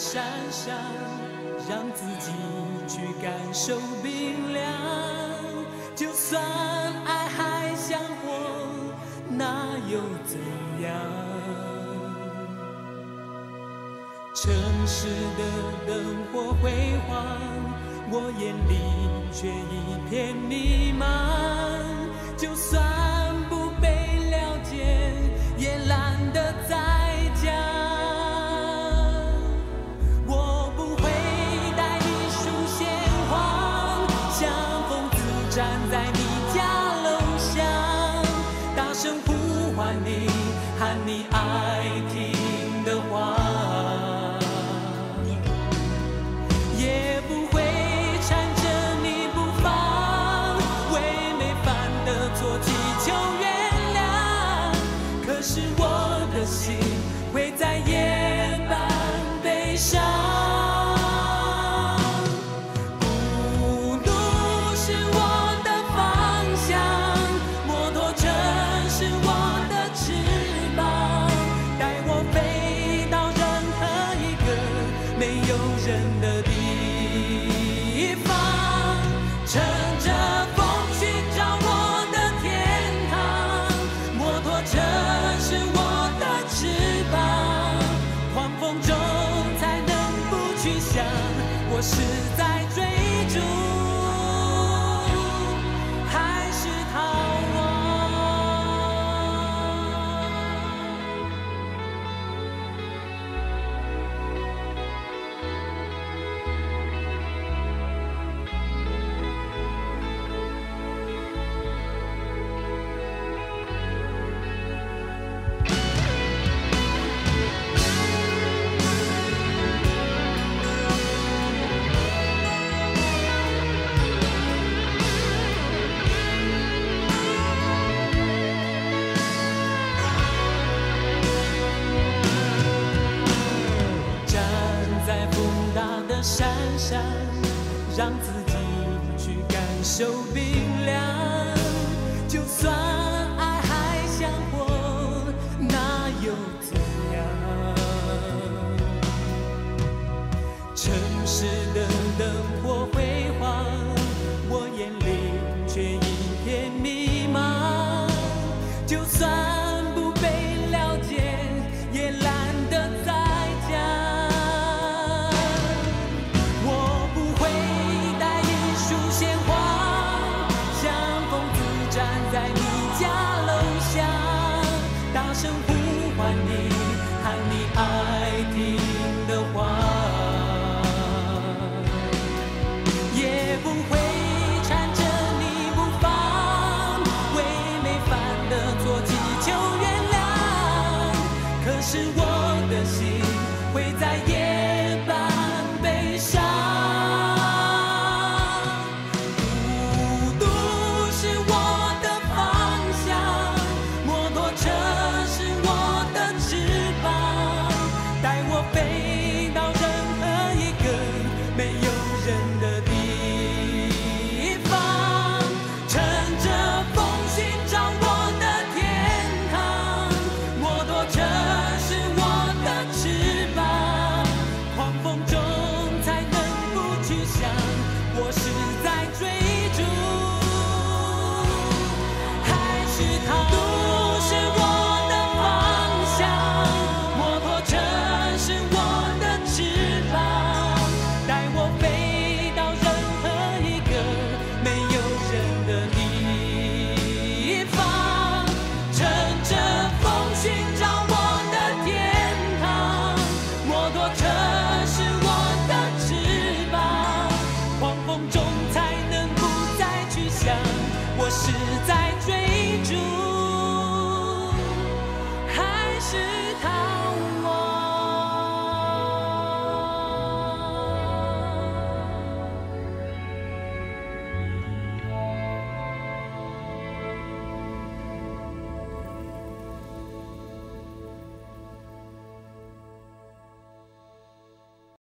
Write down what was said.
山上，让自己去感受冰凉。就算爱还像火，那又怎样？城市的灯火辉煌，我眼里却一片迷茫。就算不被了解，也懒得再讲。我不会带一束鲜花，像疯子站在你家楼下，大声呼唤你，喊你爱听的话。也不会缠着你不放，为每犯的错祈求原谅。可是我的心会在夜半悲伤。孤独是我的方向，摩托车是我的翅膀，带我飞到任何一个没有人的地方。乘着风寻找我的天堂，摩托车是我的翅膀，狂风中才能不去想我是在追逐还是逃亡。山上，让自己去感受冰凉。就算爱还像火，那又怎样？城市的灯火辉煌，我眼里却一片迷茫。就算不被了解，也懒得再讲。在你家楼下，大声呼唤你，喊你爱听的话，也不会缠着你不放，为每犯的错祈求原谅。可是我的心会在夜半悲伤。飞到任何一个没有人的